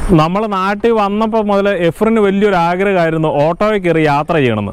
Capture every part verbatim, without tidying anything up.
നമ്മൾ നാട്ടിൽ വന്നപ്പോൾ മുതൽ എഫ്രിന് വലിയൊരു ആഗ്രഹമായിരുന്നു ഓട്ടോയിൽ കയറി യാത്ര ചെയ്യണമെന്ന്.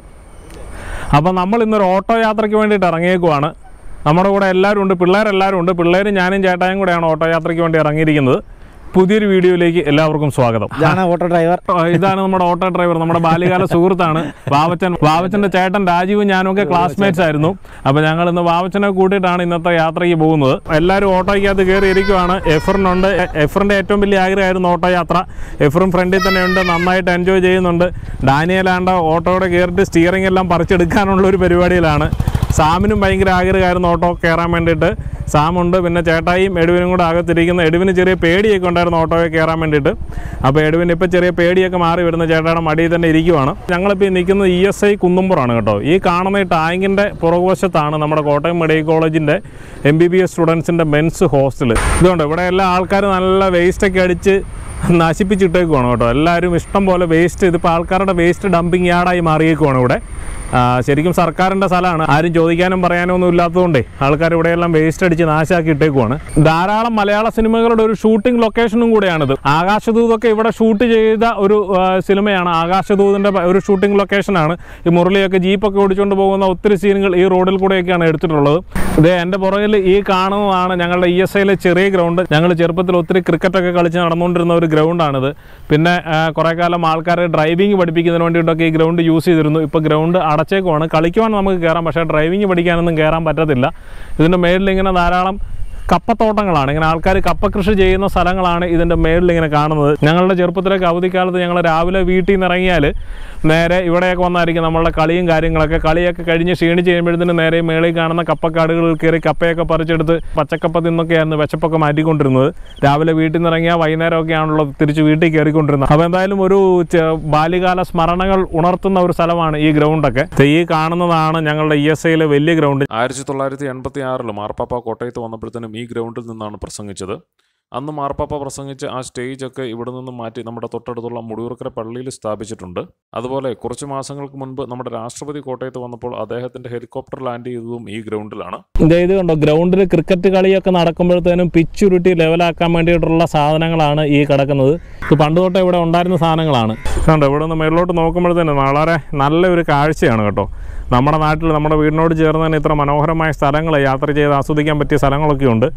അപ്പോൾ നമ്മൾ ഇന്നൊരു ഓട്ടോ യാത്രയ്ക്ക് വേണ്ടിയിട്ട് ഇറങ്ങിയേക്കുവാണ്. നമ്മുടെ കൂടെ എല്ലാവരും ഉണ്ട്, പിള്ളേരെല്ലാവരും ഉണ്ട്. പിള്ളേരും ഞാനും ചേട്ടായും കൂടെയാണ് ഓട്ടോ യാത്രയ്ക്ക് വേണ്ടി ഇറങ്ങിയിരിക്കുന്നത്. പുതിയൊരു വീഡിയോയിലേക്ക് എല്ലാവർക്കും സ്വാഗതം. ഇതാണ് ഓട്ടോ ഡ്രൈവർ. ഇതാണ് നമ്മുടെ ഓട്ടോ ഡ്രൈവർ, നമ്മുടെ ബാല്യകാല സുഹൃത്താണ് വാവച്ചൻ. വാവച്ചൻ്റെ ചേട്ടൻ രാജീവും ഞാനും ഒക്കെ ക്ലാസ്മേറ്റ്സ് ആയിരുന്നു. അപ്പോൾ ഞങ്ങൾ ഇന്ന് വാവച്ചനെ കൂട്ടിയിട്ടാണ് ഇന്നത്തെ യാത്രയ്ക്ക് പോകുന്നത്. എല്ലാവരും ഓട്ടോയ്ക്കകത്ത് കയറി ഇരിക്കുവാണ്. എഫ്രിനുണ്ട്. എഫ്രിൻ്റെ ഏറ്റവും വലിയ ആഗ്രഹമായിരുന്നു ഓട്ടോ യാത്ര. എഫ്രിൻ ഫ്രണ്ടിൽ തന്നെ ഉണ്ട്, നന്നായിട്ട് എൻജോയ് ചെയ്യുന്നുണ്ട്. ഡാനിയലാണ്ട് ഓട്ടോയുടെ കയറിയിട്ട് സ്റ്റിയറിംഗ് എല്ലാം പറിച്ചെടുക്കാനുള്ള ഒരു പരിപാടിയിലാണ്. സാമിനും ഭയങ്കര ആഗ്രഹമായിരുന്നു ഓട്ടോ കയറാൻ വേണ്ടിയിട്ട്. സാമുണ്ട്, പിന്നെ ചേട്ടായും എഡുവിനും കൂടെ അകത്തിരിക്കുന്ന. എഡുവിന് ചെറിയ പേടിയൊക്കെ ഉണ്ടായിരുന്നു ഓട്ടോയിൽ കയറാൻ വേണ്ടിയിട്ട്. അപ്പോൾ എഡുവിന് ഇപ്പോൾ ചെറിയ പേടിയൊക്കെ മാറി വരുന്ന ചേട്ടായുടെ മടിയിൽ തന്നെ ഇരിക്കുവാണ്. ഞങ്ങളിപ്പോൾ നിൽക്കുന്നത് ഇ എസ് ഐ കുന്നുംപുറാണ് കേട്ടോ. ഈ കാണുന്ന ഈ ടാങ്കിൻ്റെ പുറകുവശത്താണ് നമ്മുടെ കോട്ടയം മെഡിക്കൽ കോളേജിൻ്റെ എം ബി ബി എസ് സ്റ്റുഡൻസിൻ്റെ മെൻസ് ഹോസ്റ്റൽ. ഇതുകൊണ്ട് ഇവിടെ എല്ലാ ആൾക്കാർ നല്ല വേസ്റ്റൊക്കെ അടിച്ച് നശിപ്പിച്ചിട്ടേക്കുവാണ് കേട്ടോ. എല്ലാവരും ഇഷ്ടം പോലെ വേസ്റ്റ്, ഇതിപ്പോൾ ആൾക്കാരുടെ വേസ്റ്റ് ഡംപിങ് യാർഡായി മാറിയേക്കുവാണ് ഇവിടെ. ശരിക്കും സർക്കാരിൻ്റെ സ്ഥലമാണ്, ആരും ചോദിക്കാനും പറയാനും ഒന്നും ഇല്ലാത്തതുകൊണ്ടേ ആൾക്കാർ ഇവിടെയെല്ലാം വേസ്റ്റ് അടിച്ച് നാശാക്കി ഇട്ടേക്കുവാണ്. ധാരാളം മലയാള സിനിമകളുടെ ഒരു ഷൂട്ടിംഗ് ലൊക്കേഷനും കൂടെയാണിത്. ആകാശദൂതൊക്കെ ഇവിടെ ഷൂട്ട് ചെയ്ത ഒരു സിനിമയാണ്. ആകാശദൂതിൻ്റെ ഒരു ഷൂട്ടിംഗ് ലൊക്കേഷനാണ്. ഈ മുരളിയൊക്കെ ജീപ്പൊക്കെ ഓടിച്ചുകൊണ്ട് പോകുന്ന ഒത്തിരി സീനുകൾ ഈ റോഡിൽ കൂടെയൊക്കെയാണ് എടുത്തിട്ടുള്ളത്. ഇതേ എൻ്റെ പുറകിൽ ഈ കാണുന്നതാണ് ഞങ്ങളുടെ ഇ എസ് ഐയിലെ ചെറിയ ഗ്രൗണ്ട്. ഞങ്ങൾ ചെറുപ്പത്തിൽ ഒത്തിരി ക്രിക്കറ്റൊക്കെ കളിച്ച് നടന്നുകൊണ്ടിരുന്ന ഒരു ഗ്രൗണ്ടാണിത്. പിന്നെ കുറേ കാലം ആൾക്കാരെ ഡ്രൈവിംഗ് പഠിപ്പിക്കുന്നതിന് വേണ്ടിയിട്ടൊക്കെ ഈ ഗ്രൗണ്ട് യൂസ് ചെയ്തിരുന്നു. ഇപ്പോൾ ഗ്രൗണ്ട് അടച്ചേക്കുവാണ്. കളിക്കുവാൻ നമുക്ക് കയറാം, പക്ഷേ ഡ്രൈവിംഗ് പഠിക്കാനൊന്നും കയറാൻ പറ്റത്തില്ല. ഇതിൻ്റെ മേളിൽ ഇങ്ങനെ ധാരാളം കപ്പത്തോട്ടങ്ങളാണ്. ഇങ്ങനെ ആൾക്കാർ കപ്പ കൃഷി ചെയ്യുന്ന സ്ഥലങ്ങളാണ് ഇതിൻ്റെ മേളിൽ ഇങ്ങനെ കാണുന്നത്. ഞങ്ങളുടെ ചെറുപ്പത്തിലൊക്കെ അവധിക്കാലത്ത് ഞങ്ങൾ രാവിലെ വീട്ടിൽ നിന്ന് ഇറങ്ങിയാൽ നേരെ ഇവിടെയൊക്കെ വന്നായിരിക്കും നമ്മളുടെ കളിയും കാര്യങ്ങളൊക്കെ. കളിയൊക്കെ കഴിഞ്ഞ് ക്ഷീണിച്ച് കഴിയുമ്പോഴത്തേന് നേരെ മേളിൽ കാണുന്ന കപ്പക്കാടുകളിൽ കയറി കപ്പയൊക്കെ പറിച്ചെടുത്ത് പച്ചക്കപ്പ തിന്നൊക്കെയായിരുന്നു വിശപ്പൊക്കെ മാറ്റിക്കൊണ്ടിരുന്നത്. രാവിലെ വീട്ടിൽ നിന്ന് ഇറങ്ങിയാൽ വൈകുന്നേരമൊക്കെ ആണല്ലോ തിരിച്ച് വീട്ടിൽ കയറിക്കൊണ്ടിരുന്നത്. അപ്പോൾ എന്തായാലും ഒരു ബാല്യകാല സ്മരണകൾ ഉണർത്തുന്ന ഒരു സ്ഥലമാണ് ഈ ഗ്രൗണ്ടൊക്കെ. ഈ കാണുന്നതാണ് ഞങ്ങളുടെ ഇ എസ് ഐയിലെ വലിയ ഗ്രൗണ്ട്. ആയിരത്തി തൊള്ളായിരത്തി എൺപത്തി ആറിൽ മാർപ്പാപ്പ കോട്ടയത്ത് വന്നപ്പോഴത്തേനും ഈ ഗ്രൗണ്ടിൽ നിന്നാണ് പ്രസംഗിച്ചത്. അന്ന് മാർപ്പാപ്പ പ്രസംഗിച്ച് ആ സ്റ്റേജൊക്കെ ഇവിടെ നിന്നും മാറ്റി നമ്മുടെ തൊട്ടടുത്തുള്ള മുടിയൂർക്കര പള്ളിയിൽ സ്ഥാപിച്ചിട്ടുണ്ട്. അതുപോലെ കുറച്ച് മാസങ്ങൾക്ക് മുൻപ് നമ്മുടെ രാഷ്ട്രപതി കോട്ടയത്ത് വന്നപ്പോൾ അദ്ദേഹത്തിന്റെ ഹെലികോപ്റ്റർ ലാൻഡ് ചെയ്തതും ഈ ഗ്രൗണ്ടിലാണ്. ഇത് കണ്ടോ, ഗ്രൗണ്ടിൽ ക്രിക്കറ്റ് കളിയൊക്കെ നടക്കുമ്പോഴത്തേനും പിച്ചുരുട്ടി ലെവലാക്കാൻ വേണ്ടിയിട്ടുള്ള സാധനങ്ങളാണ് ഈ കിടക്കുന്നത്. ഇത് പണ്ട് തൊട്ടേ ഇവിടെ ഉണ്ടായിരുന്ന സാധനങ്ങളാണ്. കണ്ടോ, ഇവിടെ നിന്ന് മേളിലോട്ട് നോക്കുമ്പോഴത്തേനും വളരെ നല്ലൊരു കാഴ്ചയാണ് കേട്ടോ. നമ്മുടെ നാട്ടിൽ നമ്മുടെ വീടിനോട് ചേർന്ന് തന്നെ ഇത്ര മനോഹരമായ സ്ഥലങ്ങൾ യാത്ര ചെയ്ത് ആസ്വദിക്കാൻ പറ്റിയ സ്ഥലങ്ങളൊക്കെ ഉണ്ട്.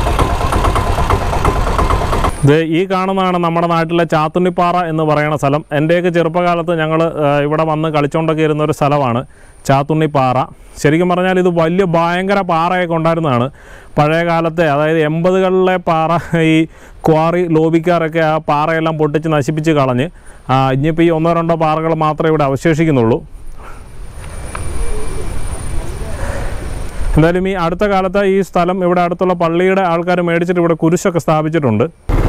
ഇത് ഈ കാണുന്നതാണ് നമ്മുടെ നാട്ടിലെ ചാത്തുണ്ണിപ്പാറ എന്ന് പറയുന്ന സ്ഥലം. എൻ്റെയൊക്കെ ചെറുപ്പകാലത്ത് ഞങ്ങൾ ഇവിടെ വന്ന് കളിച്ചുകൊണ്ടൊക്കെ ഇരുന്നൊരു സ്ഥലമാണ് ചാത്തുണ്ണിപ്പാറ. ശരിക്കും പറഞ്ഞാൽ ഇത് വലിയ ഭയങ്കര പാറയൊക്കെ ഉണ്ടായിരുന്നതാണ് പഴയ കാലത്തെ. അതായത് എൺപതുകളിലെ പാറ ഈ ക്വാറി ലോബിക്കാരൊക്കെ ആ പാറയെല്ലാം പൊട്ടിച്ച് നശിപ്പിച്ച് കളഞ്ഞ് ഇനിയിപ്പോൾ ഈ ഒന്നോ രണ്ടോ പാറകൾ മാത്രമേ ഇവിടെ അവശേഷിക്കുന്നുള്ളൂ. എന്തായാലും ഈ അടുത്ത കാലത്ത് ഈ സ്ഥലം ഇവിടെ അടുത്തുള്ള പള്ളിയുടെ ആൾക്കാർ മേടിച്ചിട്ട് ഇവിടെ കുരിശൊക്കെ സ്ഥാപിച്ചിട്ടുണ്ട്.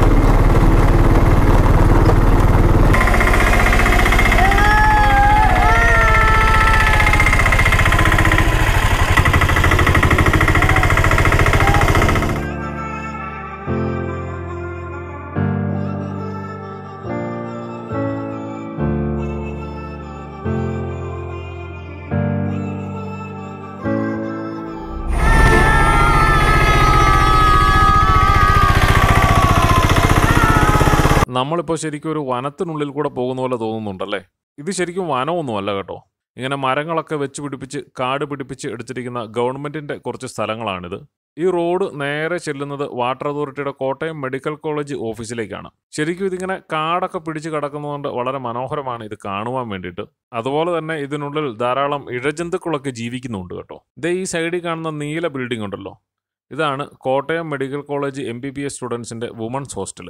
നമ്മളിപ്പോൾ ശരിക്കും ഒരു വനത്തിനുള്ളിൽ കൂടെ പോകുന്ന പോലെ തോന്നുന്നുണ്ടല്ലേ? ഇത് ശരിക്കും വനമൊന്നുമല്ല കേട്ടോ. ഇങ്ങനെ മരങ്ങളൊക്കെ വെച്ച് പിടിപ്പിച്ച് കാട് പിടിപ്പിച്ച് എടുത്തിരിക്കുന്ന ഗവൺമെൻറ്റിൻ്റെ കുറച്ച് സ്ഥലങ്ങളാണിത്. ഈ റോഡ് നേരെ ചെല്ലുന്നത് വാട്ടർ അതോറിറ്റിയുടെ കോട്ടയം മെഡിക്കൽ കോളേജ് ഓഫീസിലേക്കാണ്. ശരിക്കും ഇതിങ്ങനെ കാടൊക്കെ പിടിച്ച് കിടക്കുന്നതുകൊണ്ട് വളരെ മനോഹരമാണ് ഇത് കാണുവാൻ വേണ്ടിയിട്ട്. അതുപോലെ തന്നെ ഇതിനുള്ളിൽ ധാരാളം ഇഴജന്തുക്കളൊക്കെ ജീവിക്കുന്നുണ്ട് കേട്ടോ. ഇതേ ഈ സൈഡിൽ കാണുന്ന നീല ബിൽഡിംഗ് ഉണ്ടല്ലോ, ഇതാണ് Kottayam medical college M B B S സ്റ്റുഡൻസിൻ്റെ വുമൺസ് ഹോസ്റ്റൽ.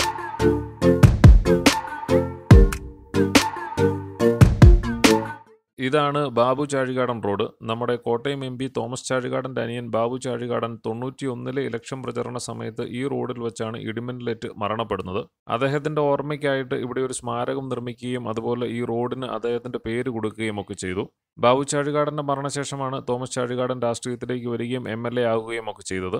ഇതാണ് ബാബു ചാഴികാടൻ റോഡ്. നമ്മുടെ കോട്ടയം എം പി തോമസ് ചാഴികാടൻ്റെ അനിയൻ ബാബു ചാഴികാടൻ തൊണ്ണൂറ്റി ഒന്നിലെ ഇലക്ഷൻ പ്രചരണ സമയത്ത് ഈ റോഡിൽ വെച്ചാണ് ഇടിമിന്നലേറ്റ് മരണപ്പെടുന്നത്. അദ്ദേഹത്തിൻ്റെ ഓർമ്മയ്ക്കായിട്ട് ഇവിടെ ഒരു സ്മാരകം നിർമ്മിക്കുകയും അതുപോലെ ഈ റോഡിന് അദ്ദേഹത്തിൻ്റെ പേര് കൊടുക്കുകയും ഒക്കെ ചെയ്തു. ബാബു ചാഴികാടൻ്റെ മരണശേഷമാണ് തോമസ് ചാഴികാടൻ രാഷ്ട്രീയത്തിലേക്ക് വരികയും എം എൽ എ ആകുകയും ഒക്കെ ചെയ്തത്.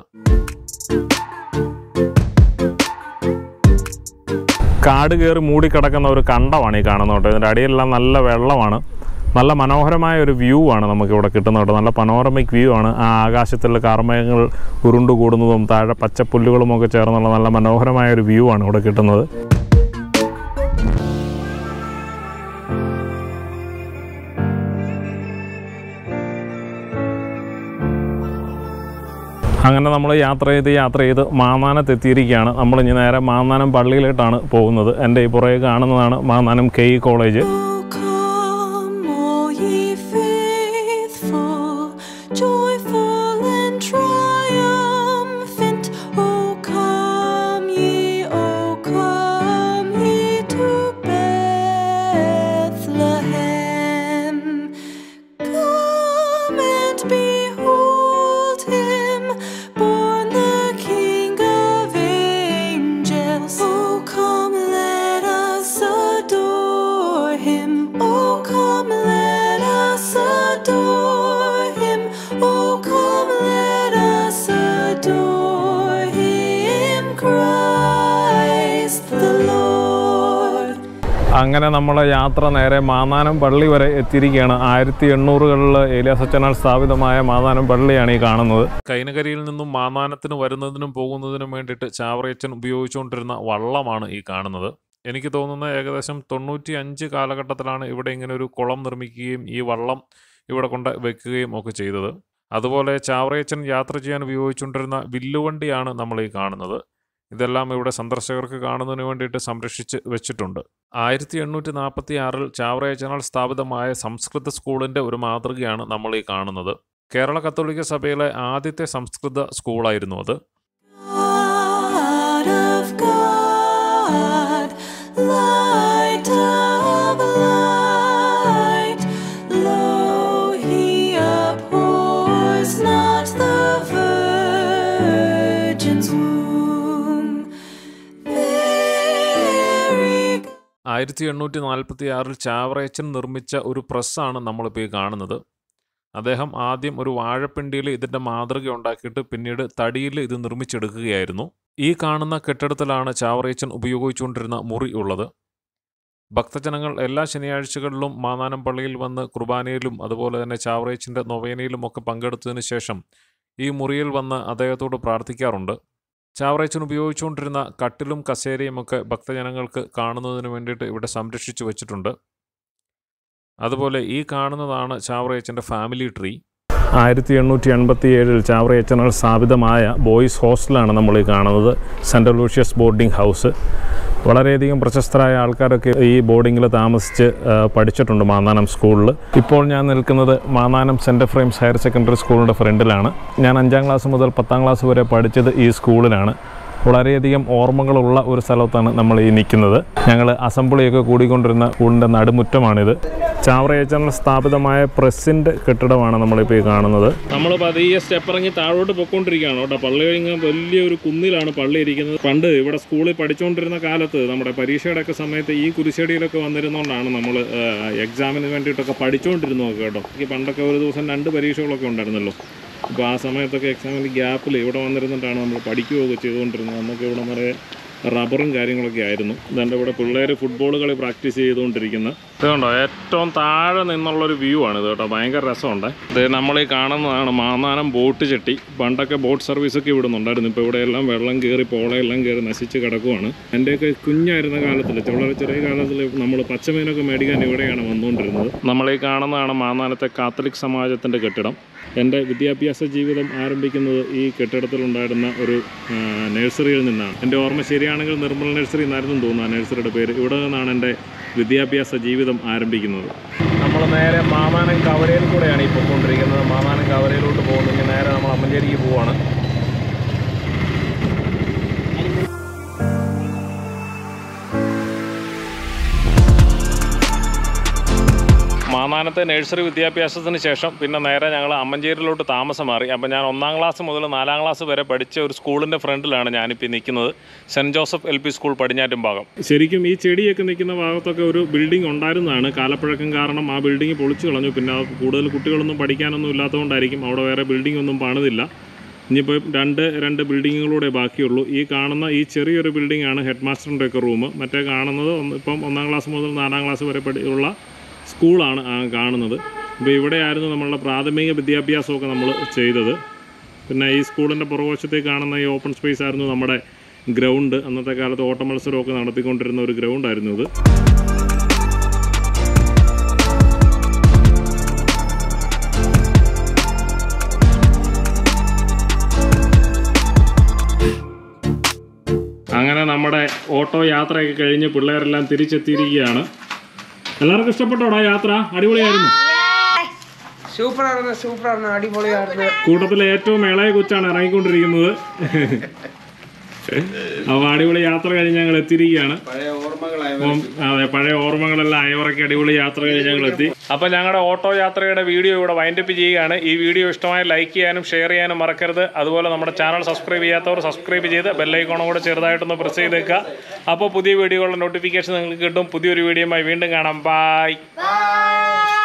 കാട് കയറി മൂടിക്കിടക്കുന്ന ഒരു കണ്ടമാണ് ഈ കാണുന്നത് കേട്ടോ. ഇതിൻ്റെ അടിയിലെല്ലാം നല്ല വെള്ളമാണ്. നല്ല മനോഹരമായ ഒരു വ്യൂ ആണ് നമുക്കിവിടെ കിട്ടുന്നത് കേട്ടോ. നല്ല പനോറമിക് വ്യൂ ആണ്. ആ ആകാശത്തിലുള്ള കാർമേഘങ്ങൾ ഉരുണ്ടുകൂടുന്നതും താഴെ പച്ചപ്പുല്ലുകളുമൊക്കെ ചേർന്നുള്ള നല്ല മനോഹരമായ ഒരു വ്യൂ ആണ് ഇവിടെ കിട്ടുന്നത്. അങ്ങനെ നമ്മൾ യാത്ര ചെയ്ത് യാത്ര ചെയ്ത് മാന്നാനത്ത് എത്തിയിരിക്കുകയാണ്. നമ്മൾ ഇനി നേരെ മാന്നാനം പള്ളിയിലോട്ടാണ് പോകുന്നത്. എൻ്റെ ഈ പുറകെ കാണുന്നതാണ് മാന്നാനം കെ ഇ കോളേജ്. അങ്ങനെ നമ്മളെ യാത്ര നേരെ മാന്നാനം പള്ളി വരെ എത്തിയിരിക്കുകയാണ്. ആയിരത്തി എണ്ണൂറുകളിൽ ഏലിയാസ് അച്ഛനാൽ സ്ഥാപിതമായ മാന്നാനം പള്ളിയാണ് ഈ കാണുന്നത്. കൈനകരിയിൽ നിന്നും മാന്നാനത്തിന് വരുന്നതിനും പോകുന്നതിനും വേണ്ടിയിട്ട് ചാവറയച്ചൻ ഉപയോഗിച്ചുകൊണ്ടിരുന്ന വള്ളമാണ് ഈ കാണുന്നത്. എനിക്ക് തോന്നുന്നത് ഏകദേശം തൊണ്ണൂറ്റി അഞ്ച് കാലഘട്ടത്തിലാണ് ഇവിടെ ഇങ്ങനെ ഒരു കുളം നിർമ്മിക്കുകയും ഈ വള്ളം ഇവിടെ കൊണ്ട് വെക്കുകയും ഒക്കെ ചെയ്തത്. അതുപോലെ ചാവറയച്ചൻ യാത്ര ചെയ്യാൻ ഉപയോഗിച്ചുകൊണ്ടിരുന്ന വില്ലുവണ്ടിയാണ് നമ്മൾ ഈ കാണുന്നത്. ഇതെല്ലാം ഇവിടെ സന്ദർശകർക്ക് കാണുന്നതിന് വേണ്ടിയിട്ട് സംരക്ഷിച്ച് വെച്ചിട്ടുണ്ട്. ആയിരത്തി എണ്ണൂറ്റി നാൽപ്പത്തി ആറിൽ ചാവറയച്ചനാൽ സ്ഥാപിതമായ സംസ്കൃത സ്കൂളിൻ്റെ ഒരു മാതൃകയാണ് നമ്മൾ ഈ കാണുന്നത്. കേരള കത്തോലിക്ക സഭയിലെ ആദ്യത്തെ സംസ്കൃത സ്കൂളായിരുന്നു അത്. ആയിരത്തി എണ്ണൂറ്റി നാൽപ്പത്തി ആറിൽ ചാവറയച്ചൻ നിർമ്മിച്ച ഒരു പ്രസ്സാണ് നമ്മളിപ്പോൾ ഈ കാണുന്നത്. അദ്ദേഹം ആദ്യം ഒരു വാഴപ്പിണ്ടിയിൽ ഇതിൻ്റെ മാതൃക ഉണ്ടാക്കിയിട്ട് പിന്നീട് തടിയിൽ ഇത് നിർമ്മിച്ചെടുക്കുകയായിരുന്നു. ഈ കാണുന്ന കെട്ടിടത്തിലാണ് ചാവറയച്ചൻ ഉപയോഗിച്ചുകൊണ്ടിരുന്ന മുറി ഉള്ളത്. ഭക്തജനങ്ങൾ എല്ലാ ശനിയാഴ്ചകളിലും മാന്നാനം പള്ളിയിൽ വന്ന് കുർബാനയിലും അതുപോലെ തന്നെ ചാവറയച്ചൻ്റെ നൊവേനയിലും ഒക്കെ പങ്കെടുത്തതിന് ശേഷം ഈ മുറിയിൽ വന്ന് അദ്ദേഹത്തോട് പ്രാർത്ഥിക്കാറുണ്ട്. ചാവറയച്ചൻ ഉപയോഗിച്ചുകൊണ്ടിരുന്ന കട്ടിലും കസേരയും ഒക്കെ ഭക്തജനങ്ങൾക്ക് കാണുന്നതിന് വേണ്ടിയിട്ട് ഇവിടെ സംരക്ഷിച്ചു വച്ചിട്ടുണ്ട്. അതുപോലെ ഈ കാണുന്നതാണ് ചാവറയച്ചൻ്റെ ഫാമിലി ട്രീ. ആയിരത്തി എണ്ണൂറ്റി എൺപത്തി ഏഴിൽ ചാവറയച്ചനാൽ സ്ഥാപിതമായ ബോയ്സ് ഹോസ്റ്റലാണ് നമ്മൾ ഈ കാണുന്നത്. Saint Lucius boarding house. വളരെയധികം പ്രശസ്തരായ ആൾക്കാരൊക്കെ ഈ ബോർഡിങ്ങിൽ താമസിച്ച് പഠിച്ചിട്ടുണ്ട് മാന്നാനം സ്കൂളിൽ. ഇപ്പോൾ ഞാൻ നിൽക്കുന്നത് Mannanam saint Ephrem's higher secondary സ്കൂളിൻ്റെ ഫ്രണ്ടിലാണ്. ഞാൻ അഞ്ചാം ക്ലാസ് മുതൽ പത്താം ക്ലാസ് വരെ പഠിച്ചത് ഈ സ്കൂളിലാണ്. വളരെയധികം ഓർമ്മകളുള്ള ഒരു സ്ഥലത്താണ് നമ്മൾ ഈ നിൽക്കുന്നത്. ഞങ്ങൾ അസംബ്ലിയൊക്കെ കൂടിക്കൊണ്ടിരുന്ന സ്കൂളിൻ്റെ നടുമുറ്റമാണിത്. ചാവറയച്ചനാൽ സ്ഥാപിതമായ പ്രസിൻ്റെ കെട്ടിടമാണ് നമ്മളിപ്പോൾ ഈ കാണുന്നത്. നമ്മൾ പതിയെ സ്റ്റെപ്പ് ഇറങ്ങി താഴോട്ട് പൊയ്ക്കൊണ്ടിരിക്കുകയാണ് കേട്ടോ. പള്ളി കഴിഞ്ഞ വലിയൊരു കുന്നിലാണ് പള്ളി ഇരിക്കുന്നത്. പണ്ട് ഇവിടെ സ്കൂളിൽ പഠിച്ചുകൊണ്ടിരുന്ന കാലത്ത് നമ്മുടെ പരീക്ഷയുടെ ഒക്കെ സമയത്ത് ഈ കുരിശടിയിലൊക്കെ വന്നിരുന്നതുകൊണ്ടാണ് നമ്മൾ എക്സാമിന് വേണ്ടിയിട്ടൊക്കെ പഠിച്ചുകൊണ്ടിരുന്നതൊക്കെ കേട്ടോ. ഈ പണ്ടൊക്കെ ഒരു ദിവസം രണ്ട് പരീക്ഷകളൊക്കെ ഉണ്ടായിരുന്നല്ലോ. അപ്പോൾ ആ സമയത്തൊക്കെ എക്സാമിൻ്റെ ഗ്യാപ്പിൽ ഇവിടെ വന്നിരുന്നിട്ടാണ് നമ്മൾ പഠിക്കുകയൊക്കെ ചെയ്തുകൊണ്ടിരുന്നത്. അന്നൊക്കെ ഇവിടെ നിറയെ റബ്ബറും കാര്യങ്ങളൊക്കെ ആയിരുന്നു. ഇതെൻ്റെ ഇവിടെ പിള്ളേർ ഫുട്ബോൾ കളി പ്രാക്ടീസ് ചെയ്തുകൊണ്ടിരിക്കുന്നത്. ഇതുകൊണ്ടോ ഏറ്റവും താഴെ നിന്നുള്ളൊരു വ്യൂ ആണ് ഇത് കേട്ടോ. ഭയങ്കര രസമുണ്ട്. ഇത് നമ്മൾ ഈ കാണുന്നതാണ് മാന്നാനം ബോട്ട് ജെട്ടി. പണ്ടൊക്കെ ബോട്ട് സർവീസൊക്കെ ഇവിടെ നിന്നുണ്ടായിരുന്നു. ഇപ്പോൾ ഇവിടെ എല്ലാം വെള്ളം കയറി പോളയെല്ലാം കയറി നശിച്ച് കിടക്കുവാണ്. എൻ്റെയൊക്കെ കുഞ്ഞായിരുന്ന കാലത്തിൽ വളരെ ചെറിയ കാലത്തിൽ നമ്മൾ പച്ചമീനൊക്കെ മേടിക്കാൻ ഇവിടെയാണ് വന്നുകൊണ്ടിരുന്നത്. നമ്മൾ ഈ കാണുന്നതാണ് മാന്നാനത്തെ കാത്തലിക് സമാജത്തിൻ്റെ കെട്ടിടം. എൻ്റെ വിദ്യാഭ്യാസ ജീവിതം ആരംഭിക്കുന്നത് ഈ കെട്ടിടത്തിലുണ്ടായിരുന്ന ഒരു നഴ്സറിയിൽ നിന്നാണ്. എൻ്റെ ഓർമ്മ ശരിയാണെങ്കിൽ നിർമ്മൽ നഴ്സറി എന്നായിരുന്നു തോന്നുന്നു ആ നഴ്സറിയുടെ പേര്. ഇവിടെ നിന്നാണ് എൻ്റെ വിദ്യാഭ്യാസ ജീവിതം ആരംഭിക്കുന്നത്. നമ്മൾ നേരെ മാന്നാനം കവലയിൽ കൂടെയാണ് ഈ പോയിക്കൊണ്ടിരിക്കുന്നത്. മാന്നാനം കവലയിലോട്ട് പോകുന്നെങ്കിൽ നേരെ നമ്മൾ അമ്മഞ്ചേരിക്ക് പോവാണ്. മാന്നാനത്തെ നഴ്സറി വിദ്യാഭ്യാസത്തിന് ശേഷം പിന്നെ നേരെ ഞങ്ങൾ അമ്മഞ്ചേരിയിലോട്ട് താമസം മാറി. അപ്പോൾ ഞാൻ ഒന്നാം ക്ലാസ് മുതൽ നാലാം ക്ലാസ് വരെ പഠിച്ച ഒരു സ്കൂളിൻ്റെ ഫ്രണ്ടിലാണ് ഞാനിപ്പോൾ നിൽക്കുന്നത്. Saint Joseph L P school Padinjattumbhagam. ശരിക്കും ഈ ചെടിയൊക്കെ നിൽക്കുന്ന ഭാഗത്തൊക്കെ ഒരു ബിൽഡിംഗ് ഉണ്ടായിരുന്നതാണ്. കാലപ്പഴക്കം കാരണം ആ ബിൽഡിംഗ് പൊളിച്ചു കളഞ്ഞു. പിന്നെ കൂടുതൽ കുട്ടികളൊന്നും പഠിക്കാനൊന്നും ഇല്ലാത്തതുകൊണ്ടായിരിക്കും അവിടെ വേറെ ബിൽഡിംഗ് ഒന്നും പണിതില്ല. ഇനിയിപ്പോൾ രണ്ട് രണ്ട് ബിൽഡിങ്ങുകളൂടെ ബാക്കിയുള്ളൂ. ഈ കാണുന്ന ഈ ചെറിയൊരു ബിൽഡിങ്ങാണ് ഹെഡ് മാസ്റ്ററിൻ്റെ ഒക്കെ റൂം. മറ്റേ കാണുന്നത് ഇപ്പം ഒന്നാം ക്ലാസ് മുതൽ നാലാം ക്ലാസ് വരെ പഠി ഉള്ള സ്കൂളാണ് കാണുന്നത്. അപ്പോൾ ഇവിടെയായിരുന്നു നമ്മളുടെ പ്രാഥമിക വിദ്യാഭ്യാസമൊക്കെ നമ്മൾ ചെയ്തത്. പിന്നെ ഈ സ്കൂളിൻ്റെ പുറകുവശത്തേക്ക് കാണുന്ന ഈ ഓപ്പൺ സ്പേസ് ആയിരുന്നു നമ്മുടെ ഗ്രൗണ്ട്. അന്നത്തെ കാലത്ത് ഓട്ട മത്സരമൊക്കെ നടത്തിക്കൊണ്ടിരുന്ന ഒരു ഗ്രൗണ്ടായിരുന്നു ഇത്. അങ്ങനെ നമ്മുടെ ഓട്ടോ യാത്രയൊക്കെ കഴിഞ്ഞ് പിള്ളേരെല്ലാം തിരിച്ചെത്തിയിരിക്കുകയാണ്. എല്ലാവർക്കും ഇഷ്ടപ്പെട്ടോടാ യാത്ര? അടിപൊളിയായിരുന്നു. സൂപ്പറായിരുന്നു, സൂപ്പറായിരുന്നു, അടിപൊളിയായിരുന്നു. കൂട്ടത്തിലെ ഏറ്റവും ഇളയ കൊച്ചാണ് ഇറങ്ങിക്കൊണ്ടിരിക്കുന്നത്. അപ്പോൾ അടിപൊളി യാത്ര കഴിഞ്ഞ് ഞങ്ങൾ എത്തിയിരിക്കുകയാണ്. അതെ, പഴയ ഓർമ്മകളെല്ലാം അയവറയ്ക്ക് അടിപൊളി യാത്ര കഴിഞ്ഞ് ഞങ്ങൾ എത്തി. അപ്പോൾ ഞങ്ങളുടെ ഓട്ടോ യാത്രയുടെ വീഡിയോ ഇവിടെ വൈൻഡപ്പ് ചെയ്യുകയാണ്. ഈ വീഡിയോ ഇഷ്ടമായി ലൈക്ക് ചെയ്യാനും ഷെയർ ചെയ്യാനും മറക്കരുത്. അതുപോലെ നമ്മുടെ ചാനൽ സബ്സ്ക്രൈബ് ചെയ്യാത്തവർ സബ്സ്ക്രൈബ് ചെയ്ത് ബെല്ലൈക്കോണും കൂടെ ചെറുതായിട്ടൊന്ന് പ്രസ് ചെയ്തേക്കുക. അപ്പോൾ പുതിയ വീഡിയോകളുടെ നോട്ടിഫിക്കേഷൻ നിങ്ങൾക്ക് കിട്ടും. പുതിയൊരു വീഡിയോയുമായി വീണ്ടും കാണാം. ബൈ.